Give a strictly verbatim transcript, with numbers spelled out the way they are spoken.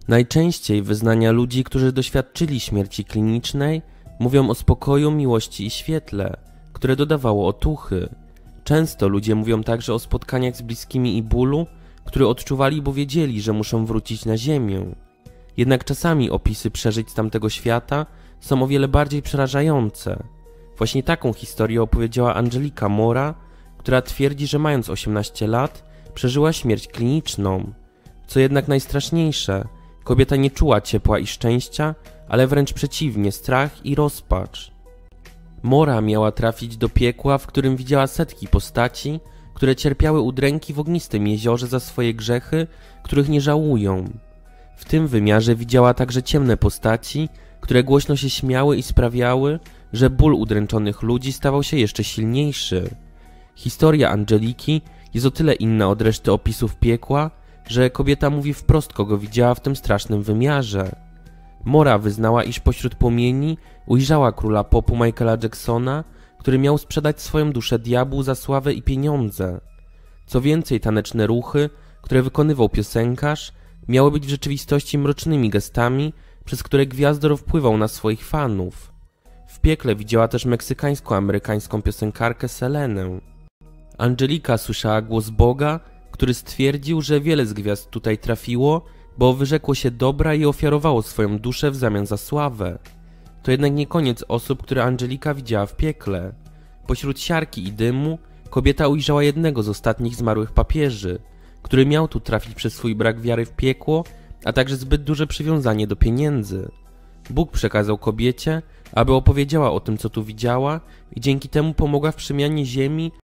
Najczęściej wyznania ludzi, którzy doświadczyli śmierci klinicznej, mówią o spokoju, miłości i świetle, które dodawało otuchy. Często ludzie mówią także o spotkaniach z bliskimi i bólu, który odczuwali, bo wiedzieli, że muszą wrócić na ziemię. Jednak czasami opisy przeżyć z tamtego świata są o wiele bardziej przerażające. Właśnie taką historię opowiedziała Angelika Mora, która twierdzi, że mając osiemnaście lat przeżyła śmierć kliniczną. Co jednak najstraszniejsze, kobieta nie czuła ciepła i szczęścia, ale wręcz przeciwnie, strach i rozpacz. Mora miała trafić do piekła, w którym widziała setki postaci, które cierpiały udręki w ognistym jeziorze za swoje grzechy, których nie żałują. W tym wymiarze widziała także ciemne postaci, które głośno się śmiały i sprawiały, że ból udręczonych ludzi stawał się jeszcze silniejszy. Historia Angeliki jest o tyle inna od reszty opisów piekła, że kobieta mówi wprost, kogo widziała w tym strasznym wymiarze. Mora wyznała, iż pośród płomieni ujrzała króla popu Michaela Jacksona, który miał sprzedać swoją duszę diabłu za sławę i pieniądze. Co więcej, taneczne ruchy, które wykonywał piosenkarz, miały być w rzeczywistości mrocznymi gestami, przez które gwiazdor wpływał na swoich fanów. W piekle widziała też meksykańsko-amerykańską piosenkarkę Selenę. Angelika słyszała głos Boga, który stwierdził, że wiele z gwiazd tutaj trafiło, bo wyrzekło się dobra i ofiarowało swoją duszę w zamian za sławę. To jednak nie koniec osób, które Angelika widziała w piekle. Pośród siarki i dymu kobieta ujrzała jednego z ostatnich zmarłych papieży, który miał tu trafić przez swój brak wiary w piekło, a także zbyt duże przywiązanie do pieniędzy. Bóg przekazał kobiecie, aby opowiedziała o tym, co tu widziała, i dzięki temu pomogła w przemianie ziemi